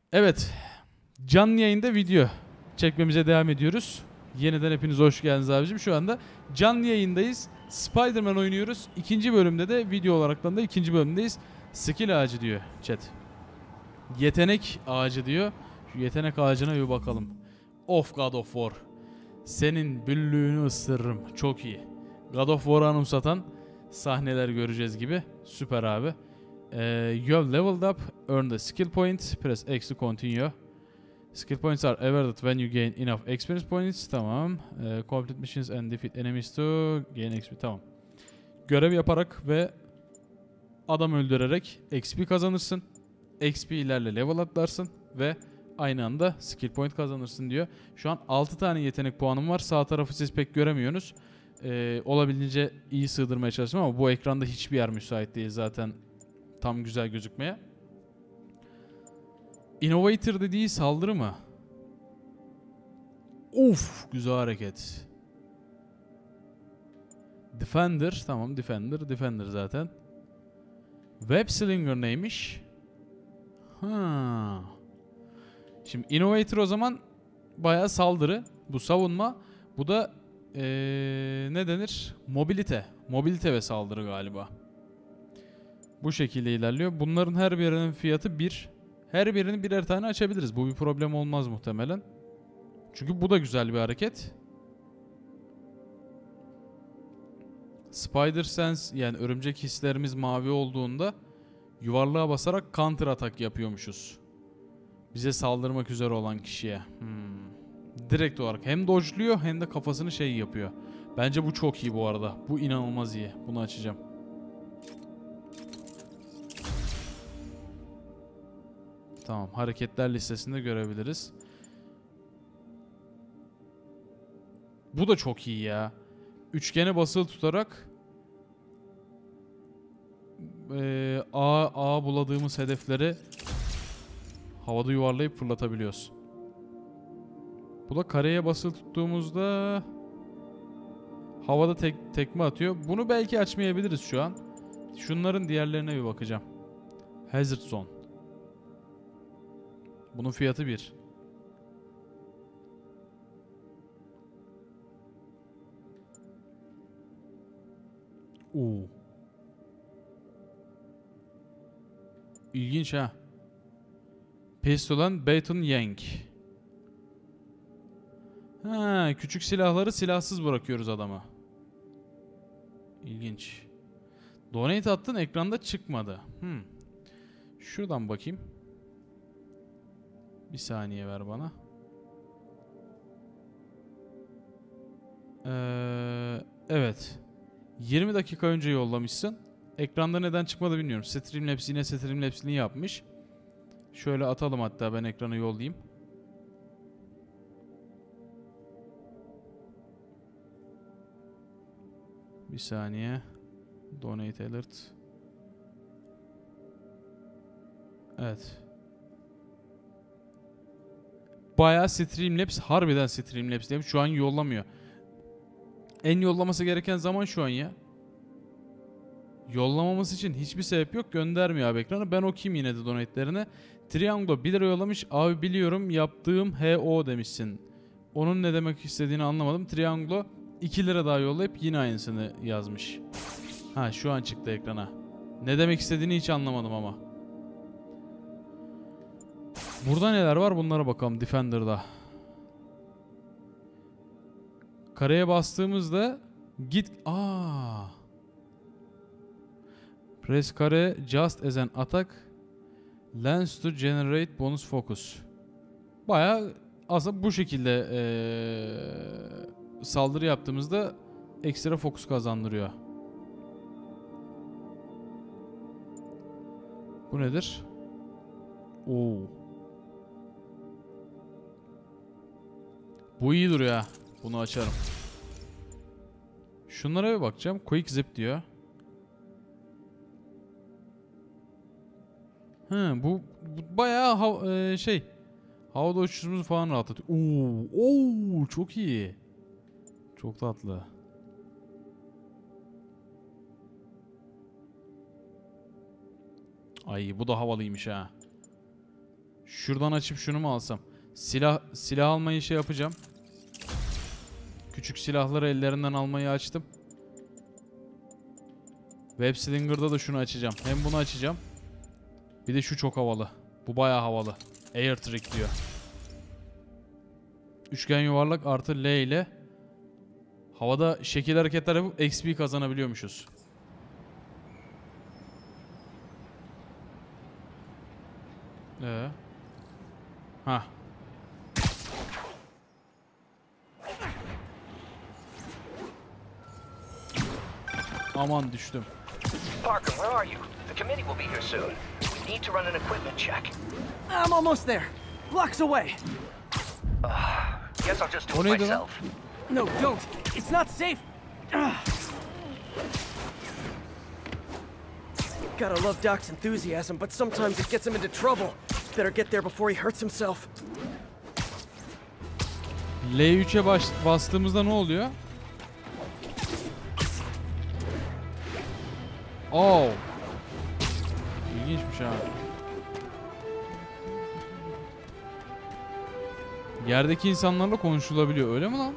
Evet, canlı yayında video çekmemize devam ediyoruz. Yeniden hepiniz hoş geldiniz abicim. Şu anda canlı yayındayız. Spider-Man oynuyoruz. İkinci bölümde de video olaraktan da ikinci bölümdeyiz. Skill ağacı diyor chat. Yetenek ağacı diyor. Şu yetenek ağacına bir bakalım. Of God of War. Senin büllüğünü ısırırım. Çok iyi. God of War'ı anımsatan sahneler göreceğiz gibi. Süper abi. You have leveled up. Earn the skill point. Press X to continue. Skill points are awarded when you gain enough experience points. Tamam. Complete missions and defeat enemies to gain XP. Tamam. Görev yaparak ve adam öldürerek XP kazanırsın. XP ilerle level atlarsın ve aynı anda skill point kazanırsın diyor. Şu an 6 tane yetenek puanım var. Sağ tarafı siz pek göremiyorsunuz. Olabildiğince iyi sığdırmaya çalıştım ama bu ekranda hiçbir yer müsait değil zaten tam güzel gözükmeye. Innovator dediği saldırı mı? Uf, güzel hareket. Defender, tamam Defender zaten. Web Slinger neymiş? Ha. Şimdi Innovator o zaman bayağı saldırı. Bu savunma. Bu da ne denir? Mobilite. Mobilite ve saldırı galiba. Bu şekilde ilerliyor. Bunların her birinin fiyatı 1. Her birini birer tane açabiliriz. Bu bir problem olmaz muhtemelen. Çünkü bu da güzel bir hareket. Spider Sense yani örümcek hislerimiz mavi olduğunda yuvarlığa basarak counter atak yapıyormuşuz. Bize saldırmak üzere olan kişiye. Direkt olarak hem dodge'luyor hem de kafasını şey yapıyor. Bence bu çok iyi bu arada. Bu inanılmaz iyi. Bunu açacağım. Tamam, hareketler listesinde görebiliriz. Bu da çok iyi ya. Üçgene basılı tutarak A buladığımız hedefleri havada yuvarlayıp fırlatabiliyoruz. Bu da kareye basılı tuttuğumuzda havada tekme atıyor. Bunu belki açmayabiliriz şu an. Şunların diğerlerine bir bakacağım. Hazard Zone. Bunun fiyatı 1. İlginç ha. Pistolan Baton Yank. Ha, küçük silahları silahsız bırakıyoruz adama. İlginç. Donate attın, ekranda çıkmadı. Şuradan bakayım. Bir saniye ver bana. Evet. 20 dakika önce yollamışsın. Ekranda neden çıkmadı bilmiyorum. Streamlabs yine Streamlabs'ini yapmış. Şöyle atalım, hatta ben ekrana yollayayım. Bir saniye. Donate alert. Evet. Bayağı Streamlabs, harbiden Streamlabs demiş. Şu an yollamıyor. En yollaması gereken zaman şu an ya. Yollamaması için hiçbir sebep yok. Göndermiyor abi ekrana. Ben okuyayım yine de donate'lerini. Triangle 1 lira yollamış. Abi biliyorum yaptığım HO demişsin. Onun ne demek istediğini anlamadım. Triangle 2 lira daha yollayıp yine aynısını yazmış. Ha, şu an çıktı ekrana. Ne demek istediğini hiç anlamadım ama. Burada neler var bunlara bakalım Defender'da. Kareye bastığımızda git... Press kare just as an attack. Lens to generate bonus focus. Bayağı aslında bu şekilde saldırı yaptığımızda ekstra fokus kazandırıyor. Bu nedir? Oo. Bu iyi duruyor ha. Bunu açarım. Şunlara bir bakacağım. Quick zip diyor. Bu bayağı havada uçuşumuzu falan rahatlatıyor. Oo, çok iyi. Çok tatlı. Ay, bu da havalıymış ha. Şuradan açıp şunu mu alsam? Silah almayı şey yapacağım. Küçük silahları ellerinden almayı açtım. Web Slinger'da da şunu açacağım. Hem bunu açacağım. Bir de şu çok havalı. Bu bayağı havalı. Air Trick diyor. Üçgen yuvarlak artı L ile havada şekil hareketler yapıp XP kazanabiliyormuşuz. Ha. Aman düştüm. Parker, where are you? The committee will be here soon. We need to run an equipment check. I'm almost there. Blocks away. Guess I'll just do O it neydi lan? myself. No, don't. It's not safe. Gotta love Doc's enthusiasm, but sometimes it gets him into trouble. Better get there before he hurts himself. L3'e bastığımızda ne oluyor? Oh. İlginçmiş ha. Yerdeki insanlarla konuşulabiliyor. Öyle mi lan?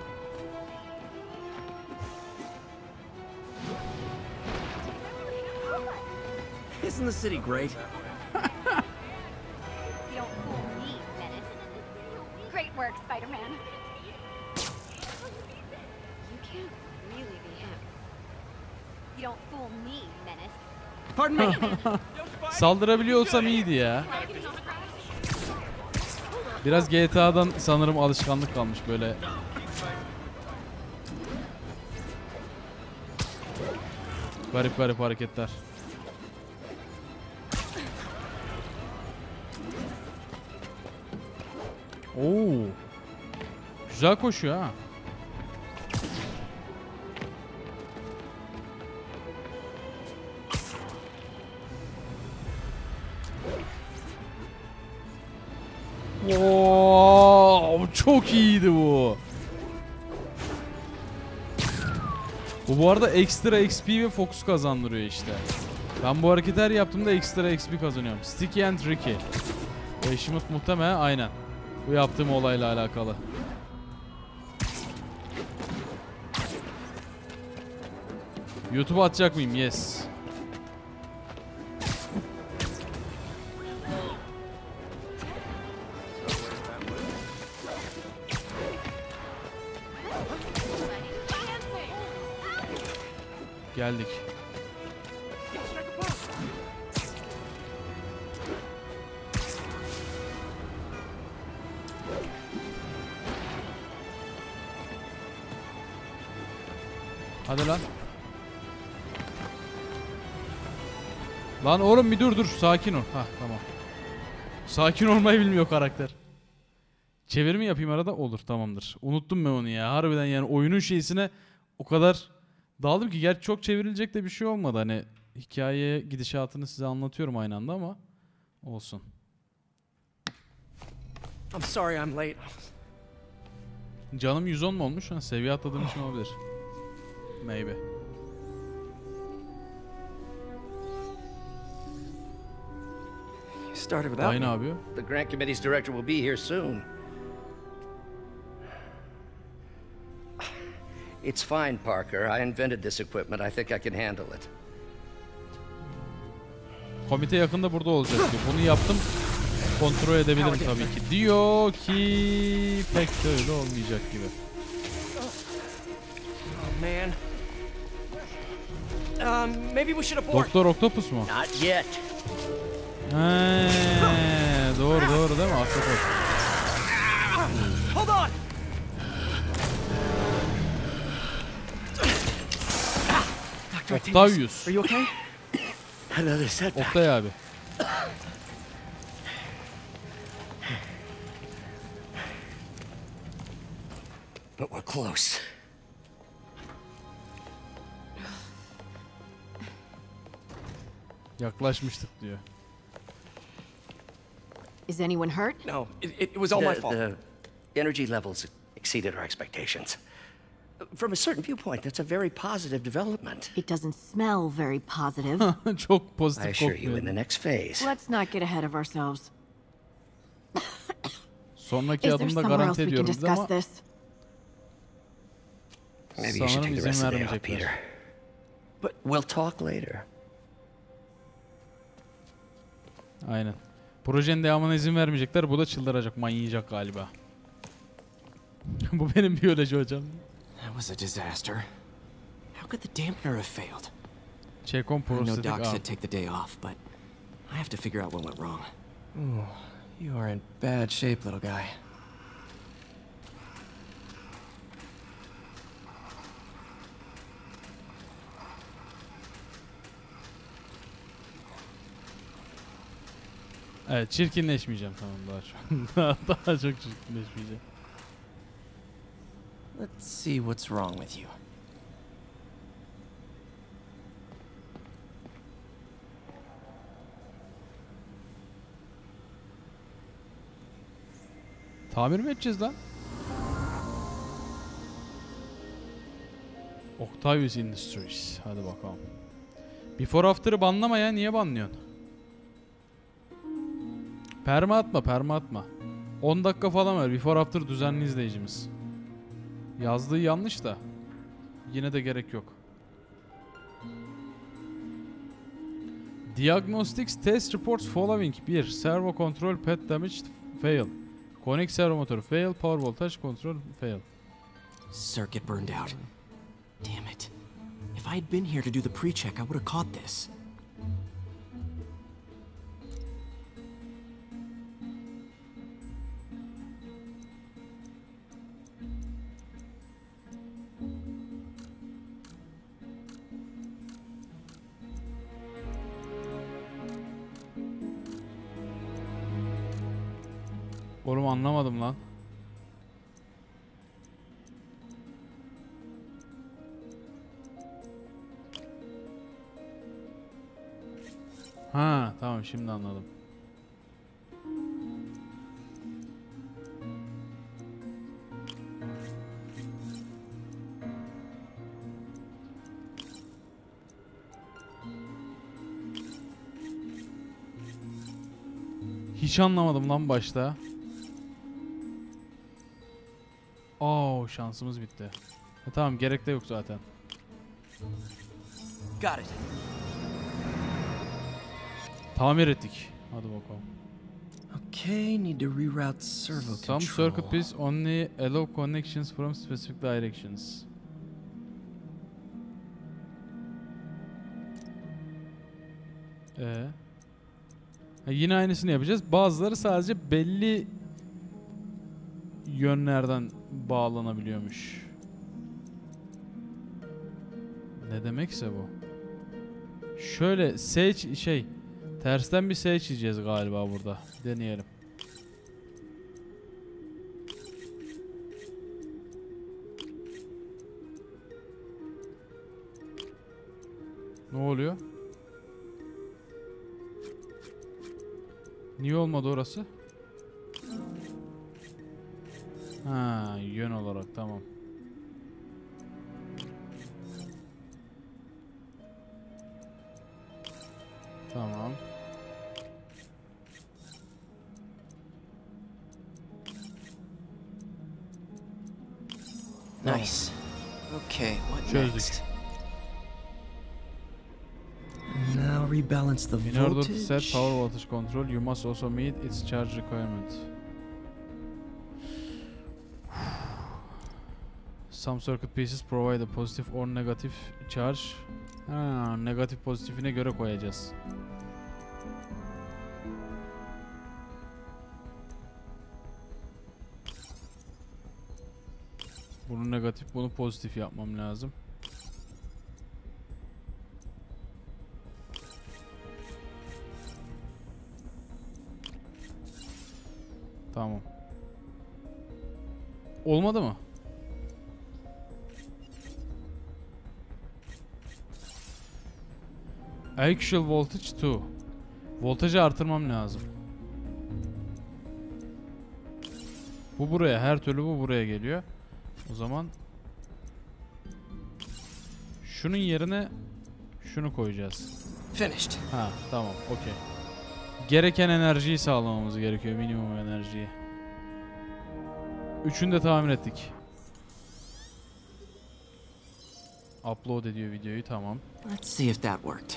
Isn't the city great? You don't fool me, Menace. Great work, Spider-Man. You can't really be him. You don't fool me, Menace. Pardon me. Saldırabiliyor olsam iyiydi ya. Biraz GTA'dan sanırım alışkanlık kalmış böyle. Garip garip hareketler. Oo. Güzel koşuyor ha. Oo, çok iyiydi bu. Bu arada ekstra XP ve fokus kazandırıyor işte. Ben bu hareketi her yaptığımda ekstra XP kazanıyorum. Sticky and Tricky. Eşimut muhtemelen aynen. Bu yaptığım olayla alakalı. YouTube'a atacak mıyım? Yes. Geldik. Hadi lan. Lan oğlum bir dur sakin ol. Hah tamam. Sakin olmayı bilmiyor karakter. Çeviri mi yapayım arada? Olur tamamdır. Unuttum ben onu ya. Harbiden yani oyunun şeysine o kadar daldım ki. Gerçi çok çevrilecek de bir şey olmadı. Hani hikaye gidişatını size anlatıyorum aynı anda ama olsun. I'm sorry I'm late. Canım 110 mu olmuş? Ha, seviye atladığım için olabilir. Maybe. You started without Aynı me. abi. The grant committee's director will be here soon. It's fine, Parker. I invented this equipment. I think I can handle it. Komite yakında burada olacak diyor. Bunu yaptım. Kontrol edebilirim tabii ki. Diyor ki pek de öyle olmayacak gibi. Oh man. Maybe we should abort. Doktor Octopus mu? Not yet. Doğru değil mi? Ahtapot. Hold on. Dr. Octavius. Are you okay? Another setback. Oktay abi. But we're close. Yaklaşmıştık diyor. Is anyone hurt? No, it was all my fault. The energy levels exceeded our expectations. From a certain viewpoint, that's a very positive development. It doesn't smell very positive. Çok I pozitif assure you, in the kokmuyor. next phase, Let's not get ahead of ourselves. Sonraki Is there adımda somewhere garanti else we can ediyorum dedi ama discuss this? Maybe you should sanırım take the izin rest of the day off, vermeyecekler. Peter. But we'll talk later. Aynen. Projenin devamına izin vermeyecekler. Bu da çıldıracak, manyayacak galiba. Bu benim biyoloji hocam. That was a disaster. How could the dampener have failed? Check on I know prosthetic Doc arm. said take the day off, but I have to figure out what went wrong. Ooh, you are in bad shape, little guy. Evet, çirkinleşmeyeceğim, tamam, daha çok. daha çok çirkinleşmeyeceğim. Let's see what's wrong with you. Tamir mi edeceğiz lan? Octavius Industries. Hadi bakalım. Before After'ı banlama ya. Niye banlıyorsun? Perma atma, perma atma. 10 dakika falan var. Before After düzenli izleyicimiz. Yazdığı yanlış da. Yine de gerek yok. Diagnostics test reports following. 1. Servo control pad damaged fail. Connect servo motor fail. Power voltage control fail. Circuit burned out. Damn it. If I had been here to do the pre-check, I would have caught this. Oğlum anlamadım lan. Ha, tamam, şimdi anladım. Hiç anlamadım lan başta. Şansımız bitti. Tamam, gerek de yok zaten. Got it. Tamir ettik. Hadi bakalım. Okay, need to reroute servo control. Some circuit piece only allow connections from specific directions. Yine aynısını yapacağız. Bazıları sadece belli yönlerden bağlanabiliyormuş. Ne demekse bu. Şöyle tersten bir S çizeceğiz galiba burada. Deneyelim. Ne oluyor? Niye olmadı orası? Ha, yön olarak tamam. Tamam. Nice. Okay, what Çözdük. next? Now rebalance the In order to voltage. set power voltage control, you must also meet its charge requirement. Some circuit pieces provide a positive or negative charge. Ha, negatif pozitifine göre koyacağız. Bunu negatif, bunu pozitif yapmam lazım. Tamam. Olmadı mı? Actual voltage 2. Voltajı artırmam lazım. Bu buraya, her türlü bu buraya geliyor. O zaman şunun yerine şunu koyacağız. Finished. Ha, tamam, okey. Gereken enerjiyi sağlamamız gerekiyor, minimum enerjiyi. Üçünü de tahmin ettik. Upload ediyor videoyu, tamam. Let's see if that worked.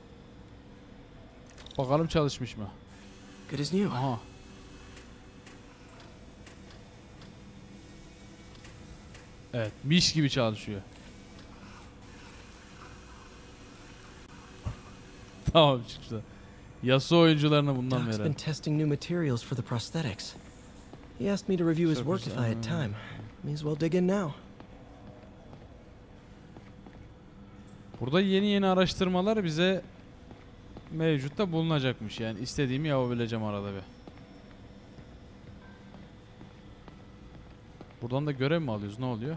Bakalım çalışmış mı? Good as new. Aha. Evet, miş gibi çalışıyor. Tamam çıktı. Yasuo oyuncularına bundan Doc's been verelim. testing new materials for the prosthetics. He asked me to review his Çok work if I had güzel. time. May as well dig in now. Burada yeni araştırmalar bize mevcutta bulunacakmış, yani istediğimi yapabileceğim arada bir. Buradan da görev mi alıyoruz? Ne oluyor?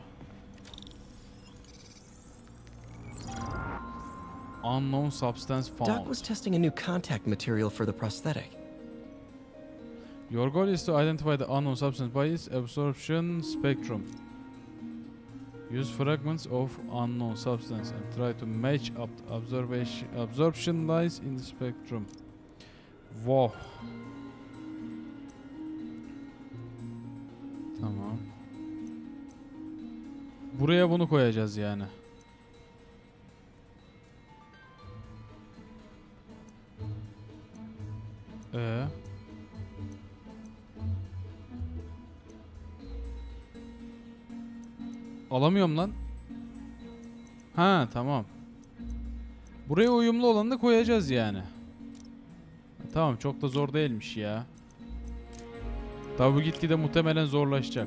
Unknown substance Doc found. was testing a new contact material for the prosthetic. Your goal is to identify the unknown substance by its absorption spectrum. Use fragments of unknown substance and try to match up the absorption lines in the spectrum. Wow. Tamam. Buraya bunu koyacağız yani. Alamıyorum lan. Ha tamam. Buraya uyumlu olanı da koyacağız yani. Tamam, çok da zor değilmiş ya. Tabi bu gitgide muhtemelen zorlaşacak.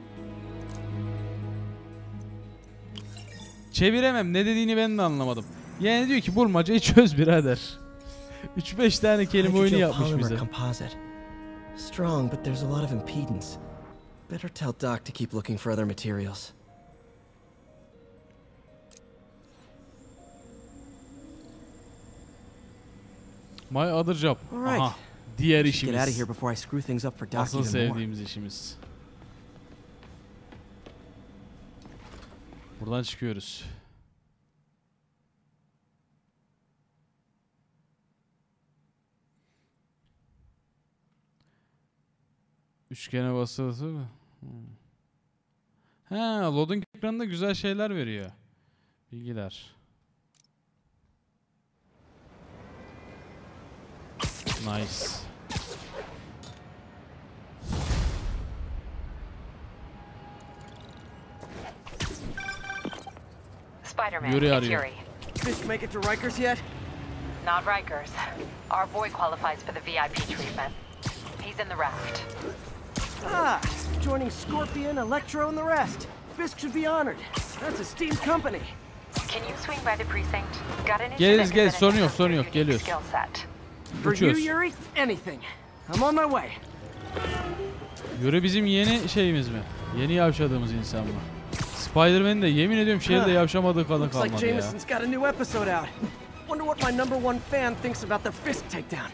Çeviremem, ne dediğini ben de anlamadım. Yani diyor ki bulmacayı çöz birader. 3-5 tane kelime oyunu yapmış bize. Composite. Strong, but there's a lot of impedance. Better tell Doc to keep looking for other materials. My other job. Alright. Aha. Diğer Get out of işimiz. here before I screw things up for Doc Asıl even more. sevdiğimiz işimiz. Buradan çıkıyoruz. Üçgene basılı mı? Ha, loading ekranında güzel şeyler veriyor. Bilgiler. Nice. Spider-Man, Yuri it's arıyor. Yuri. Fisk make it to Rikers yet? Not Rikers. Our boy qualifies for the VIP treatment. He's in the raft. Ah, joining Scorpion, Electro, and the rest. Fisk should be honored. That's a steamed company. Can you swing by the precinct? Got an issue Geliriz, that geliriz. could Sorun yok, benefit sorun your yok. unique Geliyoruz. skill set. For you, Uçuyoruz. Yuri, anything. I'm on my way. Yuri bizim yeni şeyimiz mi? Yeni yavşadığımız insan mı? Spider-Man'in de yemin ediyorum şehirde yavşamadığı kadın Looks like kalmadı ya. Jameson's got a new episode out. Wonder what my #1 fan thinks about the Fisk takedown.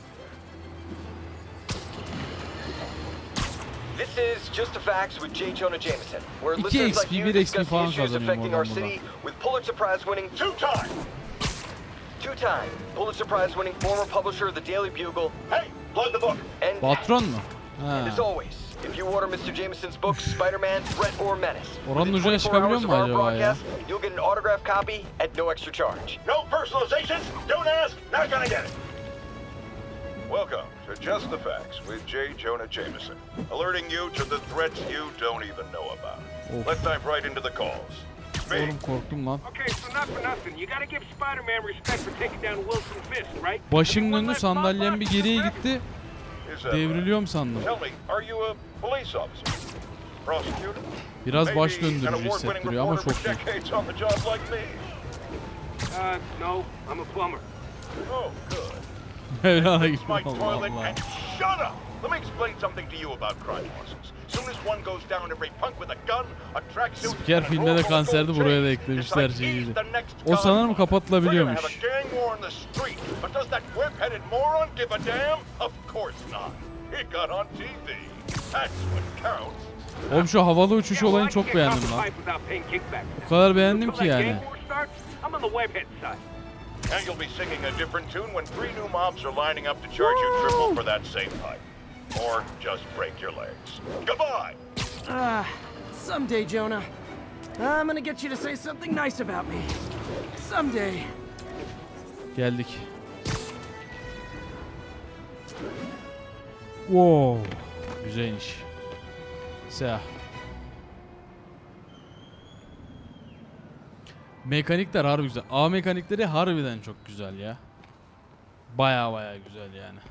This is Just the Facts with J. Jonah Jameson, where 2 listeners XP, like you 1 XP discuss the falan issues kazanıyorum affecting our oradan city with Pulitzer Prize-winning two-time Pulitzer Prize-winning former publisher of the Daily Bugle. Hey, plug the book. And Patron mu? And as Ha. always, if you order Mr. Jameson's book, Spider-Man, Threat or Menace, Oranın within ucuna 24 çıkabiliyor hours mu of our acaba ya? broadcast, you'll get an autographed copy at no extra charge. No personalizations, don't ask, not gonna get it. Welcome to Just the Facts with J. Jonah Jameson, alerting you to the threats you don't even know about. Of. Let's dive right into the calls. Me, Oğlum korktum lan. Okay, so not for nothing. You gotta give Spider-Man respect for taking down Wilson Fisk, right? Başım döndü, sandalyem bir geriye gitti. is that Devriliyorum sandım. right? Tell me, are you a police officer? Prosecutor? Biraz baş Maybe an döndürücü award-winning hissettiriyor ama reporter çok for iyi. decades on the job like me? No, I'm a plumber. Oh, good. Mevlana Fix gibi my Allah toilet Allah. and shut up! Let me explain something to you about crime bosses. Soon as one goes down, every punk with a gun, a tracksuit, Spiker and a filmde de roll of kanserdi, gold buraya da chains. eklemişler It's like he's şeyi. the next O sanırım Godfather. kapatılabiliyormuş. We're gonna have a gang war in the street, but does that whip-headed moron give a damn? Of course not. He got on TV. That's what counts. Oğlum şu havalı uçuş Yeah, well, olayını I can çok get beğendim copper lan. pipe without paying kickback. O kadar beğendim Until ki that yani. gang war starts, I'm on the webhead side. And you'll be singing a different tune when 3 new mobs are lining up to charge you triple for that same pipe. Or just break your legs. Goodbye! Someday, Jonah. I'm gonna get you to say something nice about me. Someday. Geldik. Wow. Güzelmiş. Siyah. Mekanikler harbi güzel. A mekanikleri harbiden çok güzel ya. Baya güzel yani.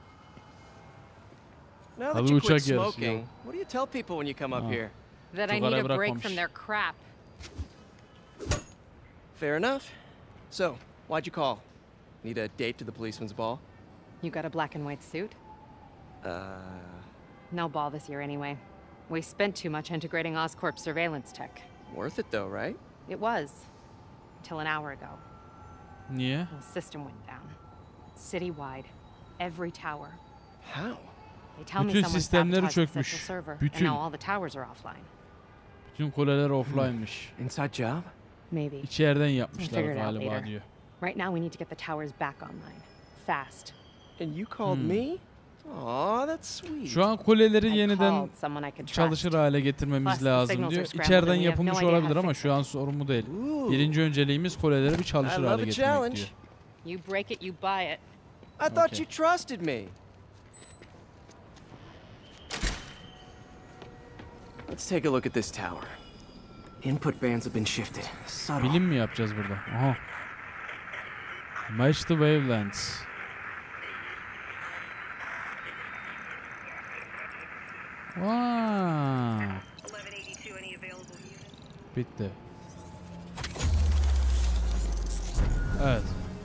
Now Tabii that you uçak quit yarışı smoking, ya. what do you tell people when you come up here? That I Çok need ara a break bırakmamış. from their crap. Fair enough. So, why'd you call? Need a date to the policeman's ball? You got a black and white suit? No ball this year anyway. We spent too much integrating Oscorp surveillance tech. Worth it though, right? It was. Till an hour ago. Niye? The system went down. Citywide. Every tower. How? They tell me Bütün someone sistemleri sabotaged the çökmüş. central server, and Bütün. now all the towers are offline. Bütün kuleler offline'mış. Inside job? Maybe. İçeriden We'll yapmışlar figure it out galiba later. diyor. Right now we need to get the towers back online. Fast. And you called me? Aw, that's sweet. Şu an kuleleri I yeniden called someone I could trust. çalışır hale Plus, getirmemiz the lazım signals diyor. are scrambled İçeriden and we have yapılmış no idea how olabilir to ama fix şu an sorun bu değil. Ooh. Birinci önceliğimiz kuleleri bir çalışır I love hale a getirmek challenge. diyor. You break it, you buy it. I thought Okay. you trusted me. Let's take a look at this tower. Input bands have been shifted. Subtle. Bilim mi yapacağız burada? Aha. Match the wavelengths. Vaa. Bitti. Evet.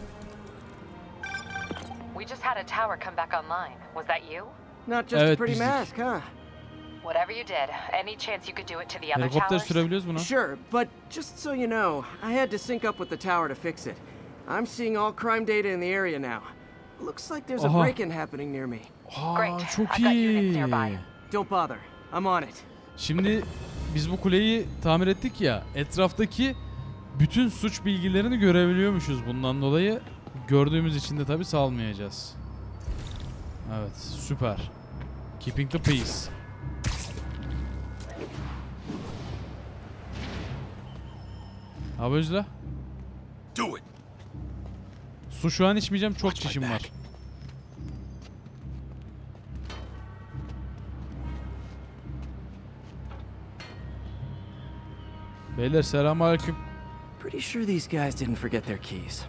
We just had a tower come back online. Was that you? Not just a Evet, pretty bizdik. mask, huh? Whatever you did, any chance you could do it to the other Helikopter towers? sürebiliyoruz buna. Sure, but just so you know, I had to sync up with the tower to fix it. I'm seeing all crime data in the area now. Looks like there's a Aha. break-in happening near me. Great. Çok I've got units iyi. nearby. Don't bother. I'm on it. Şimdi biz bu kuleyi tamir ettik ya. Etraftaki bütün suç bilgilerini görebiliyormuşuz bundan dolayı. Gördüğümüz için de tabii salmayacağız. Evet, süper. Keeping the peace. Abi Özle. Do it. Su şu an içmeyeceğim, çok çişim var. Beyler selamünaleyküm. Pretty sure these guys didn't forget their keys.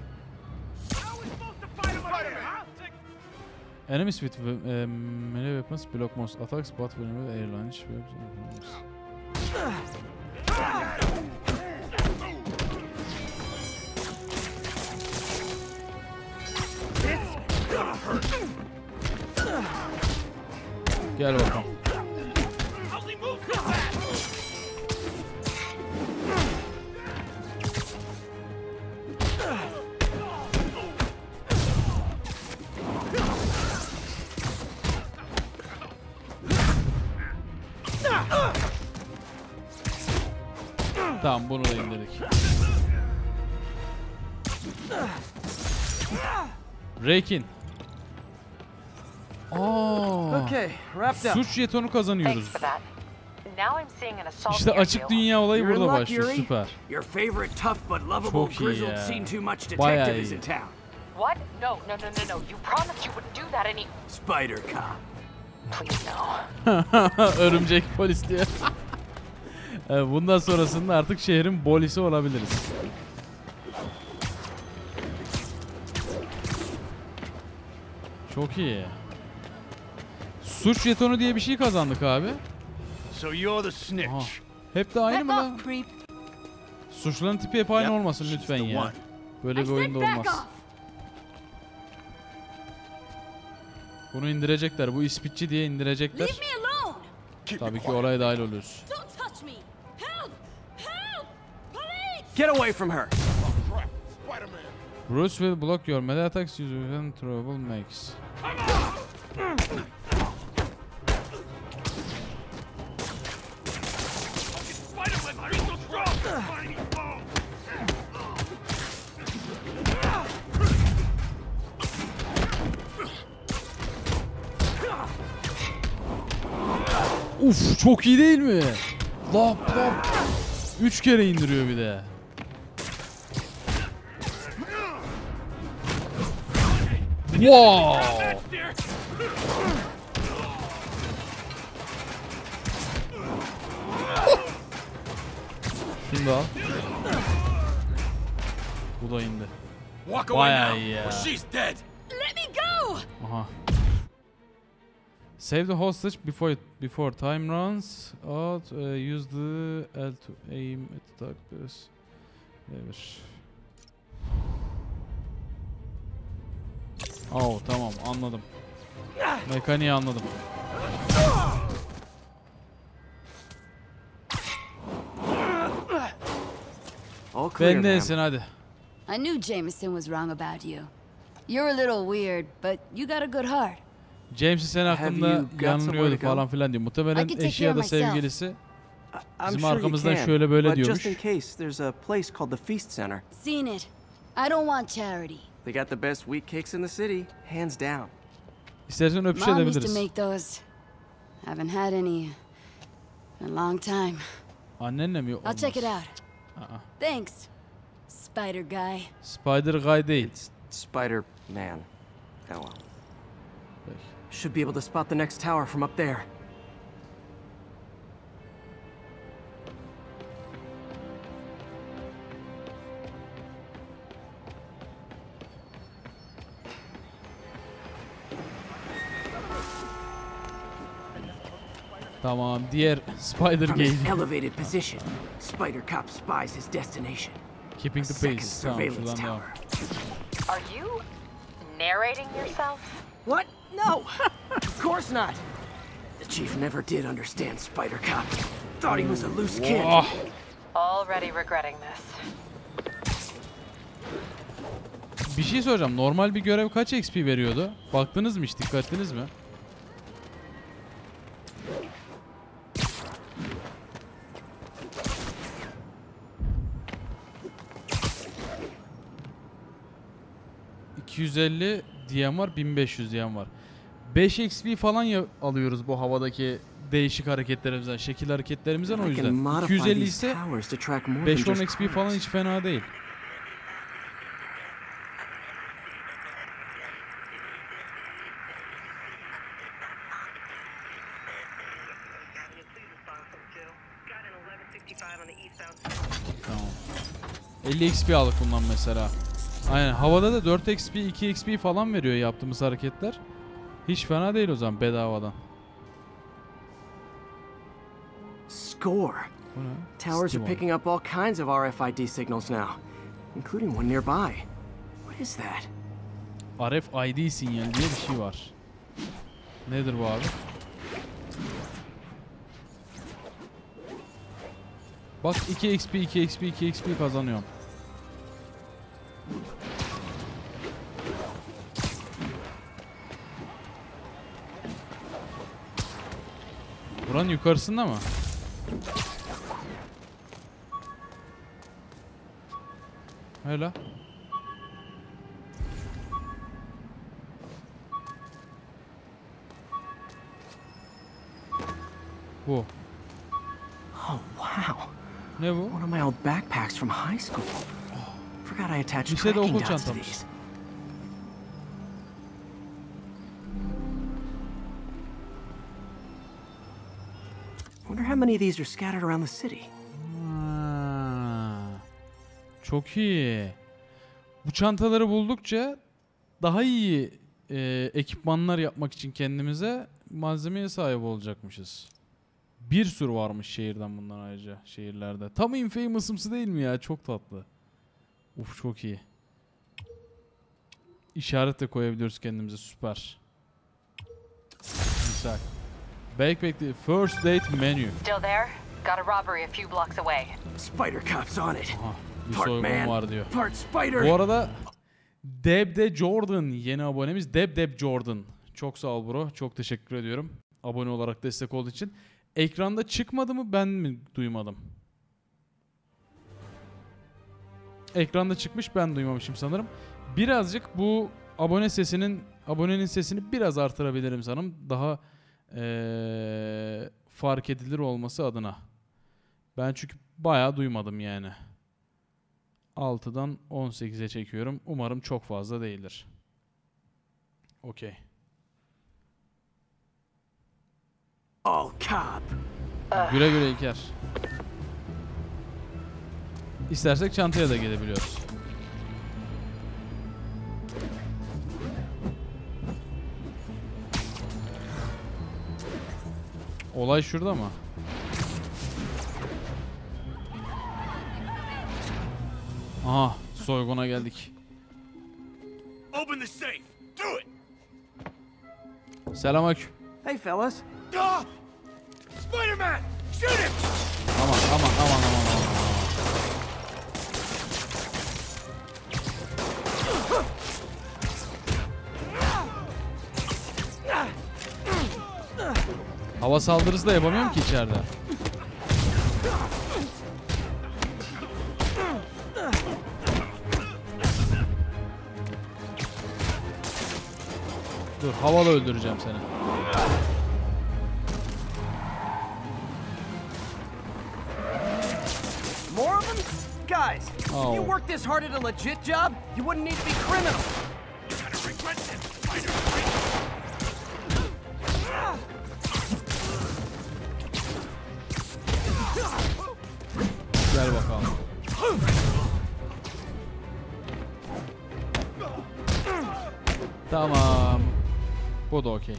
Enemies with melee weapons block most attacks but vulnerable air launch weapons. Gel bakalım. Tamam, bunu da indirdik. Rekin. Okay, wrapped up. Suç jetonu Thanks kazanıyoruz. for that. Now I'm seeing an assault İşte near açık you. dünya olayı You're in burada luck, başlıyor. Yuri. Süper. Your favorite tough but lovable Çok iyi grizzled ya. seen too much Bayağı detective is iyi. in town. What? No. You promised you wouldn't do that any... Spider Cop. Please no. Örümcek polis diye. Bundan sonrasında artık şehrin polisi olabiliriz. Çok iyi. Suç jetonu diye bir şey kazandık abi. So you're the snitch. Aha. Hep de aynı mı lan? Suçluların tipi hep aynı Yep, olmasın she's lütfen the ya. one. Böyle bir oyunda olmaz. Bunu indirecekler. Bu ispitçi diye indirecekler. Tabii ki olaya dahil oluyoruz. Get away from her. Bruce will block your melee attacks using trouble makes. Uf çok iyi değil mi? Lap lap. 3 kere indiriyor bir de. Wow. Şunu da al. Bu da indi. Bayağı iyi ya. Let me go! Aha. Save the hostage before time runs out. Use the L to aim at the target. Evet. Oh tamam anladım. Mekaniği anladım. All clear, ma'am. Bendesin hadi. I knew Jameson was wrong about you. You're a little weird, but you got a good heart. James'i sen hakkında you got yanılıyordu somewhere to go? falan filan diyor. I Muhtemelen could take eşi care ya of da myself. sevgilisi I'm bizim sure you arkamızdan can, şöyle böyle but diyormuş. just in case, there's a place called the Feast Center. Seen it. I don't want charity. They got the best wheat cakes in the city, hands down. İstersen Mom used öpüşebiliriz. to make those. Haven't had any in a long time. Annenle mi? I'll check it Olmaz. out. Aa. Thanks, Spider Guy. Spider Guy değil. It's Spider-Man. Oh well. Peki. Should be able to spot the next tower from up there. Tamam diğer Spider From his Game. elevated position, Spider Cop spies his destination. Keeping the Second pace. Tamam surveillance şuradan devam. tower. Are you narrating yourself? What? No! Of course not! The chief never did understand Spider Cop. Thought he was a loose kid. Oh. Already regretting this. Bir şey soracağım. Normal bir görev kaç XP veriyordu? Baktınız mı hiç? Dikkat ettiniz mi? ...250 diyen var, 1500 diyen var. 5 XP falan alıyoruz bu havadaki değişik hareketlerimizden, şekil hareketlerimizden o I can yüzden. modify 250 these ise towers to track more than 5-10 just XP falan crimes. hiç fena değil. Tamam. 50 XP aldık bundan mesela. Aynen havada da 4 XP 2 XP falan veriyor yaptığımız hareketler. Hiç fena değil o zaman bedavadan. Score. Bu ne? Towers are Steam picking up all kinds of RFID signals now, including one nearby. What is that? RFID sinyali diye bir şey var. Nedir bu abi? Bak 2 XP 2 XP 2 XP kazanıyorum. Buranın yukarısında mı? Öyle. Bu. Oh, wow. Ne bu? One of my old backpacks from high school. Forgot I attached Lisede tracking okul dots to çantamız. these. Wonder how many of these are scattered around the city. Çok iyi. Bu çantaları buldukça daha iyi ekipmanlar yapmak için kendimize malzemeye sahip olacakmışız. Bir sürü varmış şehirden bundan ayrıca şehirlerde. Tam Infamous'ımsı değil mi ya? Çok tatlı. Uf çok iyi. İşaret de koyabiliyoruz kendimize. Süper. Güzel. Backpack first date menu. Still there? Got a robbery a few blocks away. Spider Cop's on it. Aha, bir Part soygun man, var diyor. part spider. Bu arada Deb Jordan yeni abonemiz. Deb Jordan. Çok sağ ol bro. Çok teşekkür ediyorum. Abone olarak destek olduğu için. Ekranda çıkmadı mı ben mi duymadım? Ekranda çıkmış ben duymamışım sanırım. Birazcık bu abonenin sesini biraz artırabilirim sanırım. Daha fark edilir olması adına. Ben çünkü bayağı duymadım yani. 6'dan 18'e çekiyorum. Umarım çok fazla değildir. Okey. Oh, cop. Güle güle İlker. İstersek çantaya da gidebiliyoruz. Olay şurada mı? Aha, soyguna geldik. Open the safe. Do it. Selamünaleyküm. Hey, fellas. Spider-Man, shoot him. Aman. Hava saldırısı da yapamıyorum ki içeride. Dur, havalı öldüreceğim seni. More of them? Guys, Oh. if you worked this hard at a legit job, you wouldn't need to be criminal. You're gonna regret this, Spider. Gel bakalım. Tamam. Bu da okey.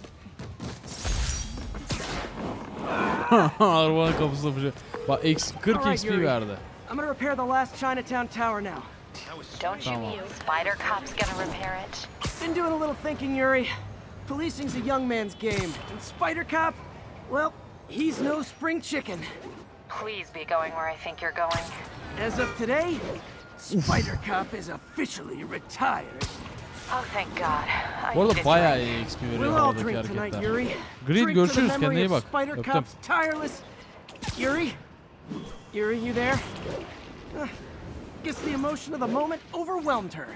Arabanın kapısına fırça. Bak 40 Alright, XP Yuri. verdi. I'm gonna repair the last Chinatown tower now. Don't you mean Spider Cop's gonna repair it? Been doing a little thinking, Yuri. Policing's a young man's game, and Spider Cop, well, he's no spring chicken. Please be going where I think you're going. As of today, Spider Cop is officially retired. Oh, thank God. I Bu arada needed bayağı to- iyi XP veriyor We'll all havadaki drink tonight, hareketler. Yuri. Grid, Drink to the görüşürüz. memory Kendine iyi of bak. Spider Öptüm. Cop's tireless. Yuri? Yuri, you there? Guess the emotion of the moment overwhelmed her.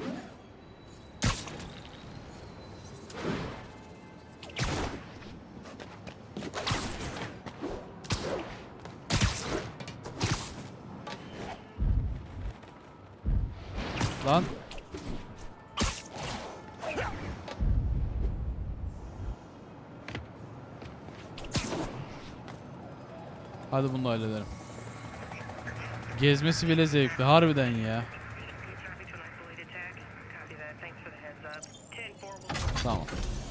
Lan. Hadi bunu da hallederim. Gezmesi bile zevkli. Harbiden ya. Tamam.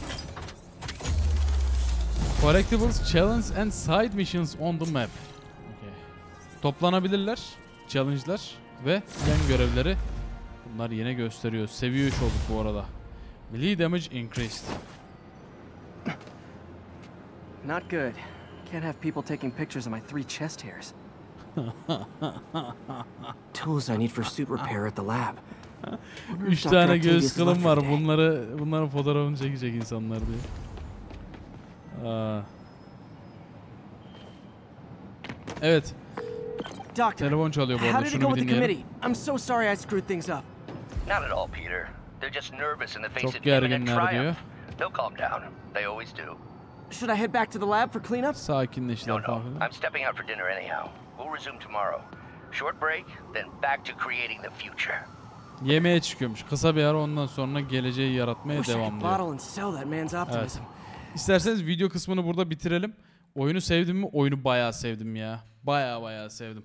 Collectibles, challenge and side missions on the map. Okay. Toplanabilirler, challenge'lar ve yan görevleri. Bunlar yine gösteriyor. Seviye 3 olduk bu arada. Melee damage increased. Not good. Can't have people taking pictures of my 3 chest hairs. Tools I need for suit repair at the lab. 3 tane göğüs kılım var. Bunların fotoğrafını çekecek insanlar diye. Evet. Doctor, Telefon çalıyor bu how arada. did it Şunu go bir with the dinleyelim. committee? I'm so sorry I screwed things up. Not at all, Peter. They're just nervous in the face Çok of imminent gerginler diyor. triumph. They'll calm down. They always do. Should I head back to the lab for cleanup? Sakinleştiler No, falan. I'm stepping out for dinner anyhow. We'll resume tomorrow. Short break, then back to creating the future. Yemeğe çıkıyormuş. Kısa bir ara, ondan sonra geleceği yaratmaya Wish I devam could diyor. bottle and sell that man's optimism. İsterseniz video kısmını burada bitirelim. Oyunu sevdim mi? Oyunu bayağı sevdim ya. Bayağı sevdim.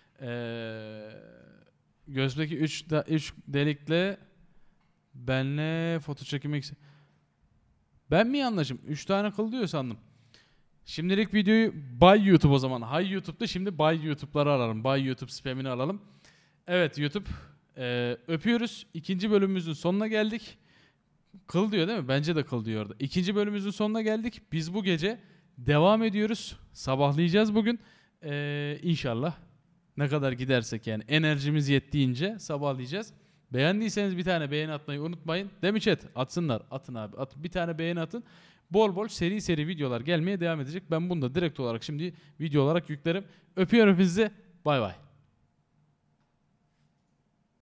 Gözdeki 3 delikle benle foto çekmek. Ben mi yanlışım? 3 tane kıl diyor sandım. Şimdilik videoyu Bay YouTube o zaman. Hay YouTube'da şimdi Bay YouTube'ları alalım. Bay YouTube spamini alalım. Evet YouTube. Öpüyoruz. 2. bölümümüzün sonuna geldik. Kıl diyor değil mi? Bence de kıl diyor orada. 2. bölümümüzün sonuna geldik. Biz bu gece devam ediyoruz. Sabahlayacağız bugün. İnşallah. Ne kadar gidersek yani. Enerjimiz yettiğince sabahlayacağız. Beğendiyseniz bir tane beğeni atmayı unutmayın. Değil mi chat? Atsınlar. Atın abi. Atın. Bir tane beğeni atın. Bol bol seri videolar gelmeye devam edecek. Ben bunu da direkt olarak şimdi video olarak yüklerim. Öpüyorum sizi. Bay bay.